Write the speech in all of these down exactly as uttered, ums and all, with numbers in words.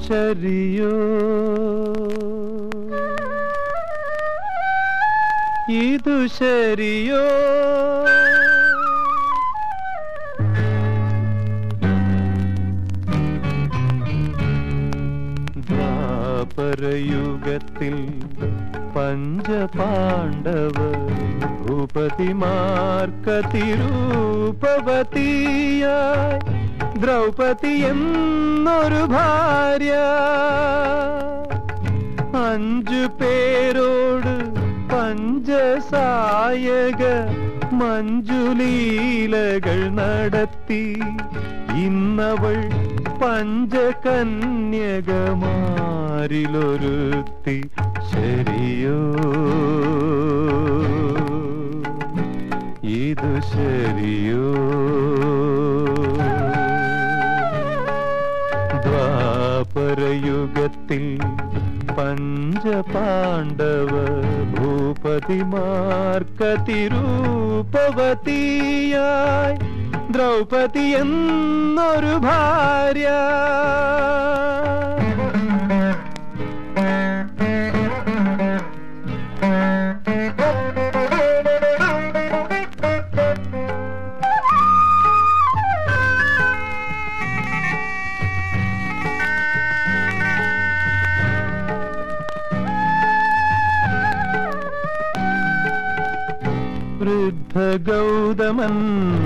ശരിയോ ഇതു ശരിയോ ദ്വാപരയുഗത്തിൽ പഞ്ചപാണ്ഡവർ ഭൂപതിമാർക്കതിരൂപവതിയായി ദ്രൗപദി എന്നൊരു ഭാര്യ അഞ്ചു പേരോട് പഞ്ചസായക മഞ്ജുലീലകൾ നടത്തി ഇന്നവൾ പഞ്ചകന്യകമാരിലൊരുത്തി ശരിയോ ഇതു ശരിയോ ദ്വാപരയുഗത്തിൽ പഞ്ചപാണ്ഡവ ഭൂപതിമാർക്കതിരൂപവതിയായി ദ്രൗപദി എന്നൊരു ഭാര്യ വൃദ്ധ ഗൗതമൻ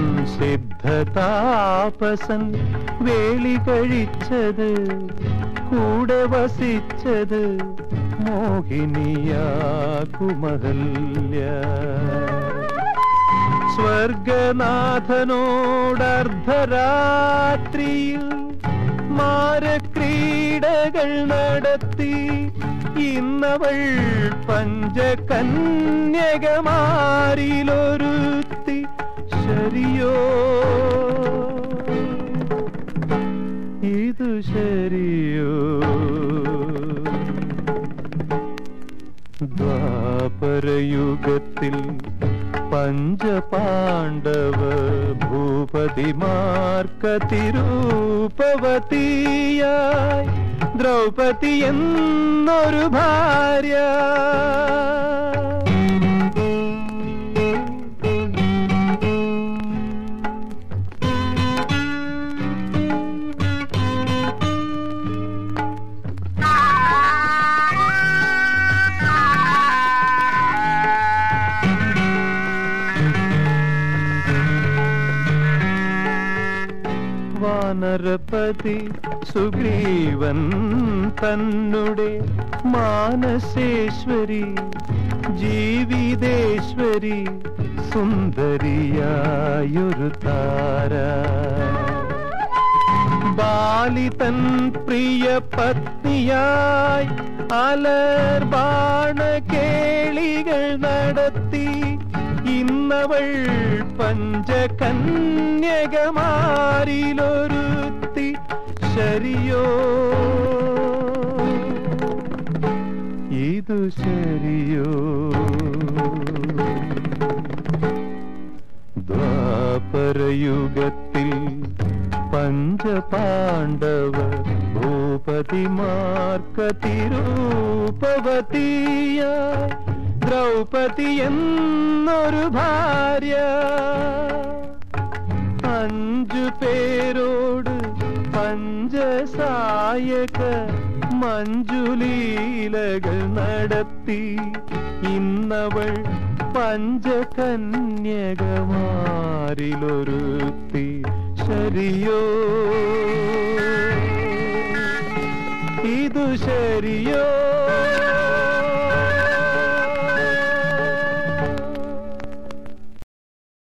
സിദ്ധതാപസൻ വേളി കഴിച്ചത് കൂടെ വസിച്ചത് മോഹിനിയാകുമഹല്യ സ്വർഗനാഥനോടർദ്ധരാത്രിയിൽ മാരക്രീഡകൾ നടത്തി ഇന്നവൾ പഞ്ചകന്യകമാരിലൊരുത്തി ശരിയോ ഇതു ശരിയോ ദ്വാപരയുഗത്തിൽ പഞ്ചപാണ്ഡവ ഭൂപതിമാർക്കതിരൂപവതിയായി ദ്രൗപദി എന്നൊരു ഭാര്യ വാനരപതി സുഗ്രീവൻ തന്നുടെ മാനസേശ്വരി ജീവിതേശ്വരി സുന്ദരിയായൊരു താര ബാലിതൻ പ്രിയ പത്നിയായി അലർ ബാണകേളികൾ നടത്തി ഇന്നവൾ പഞ്ചകന്യകമാരിലൊരുത്തി ശരിയോ ഇതു ശരിയോ ദ്വാപരയുഗത്തിൽ പഞ്ചപാണ്ഡവ ഭൂപതിമാർക്കതിരൂപവതിയായി ദ്രൗപദി എന്നൊരു ഭാര്യ അഞ്ചു പേരോട് പഞ്ചസായക മഞ്ജുലീലകൾ നടത്തി ഇന്നവൾ പഞ്ചകന്യകമാരിലൊരുത്തി ശരിയോ ഇതു ശരിയോ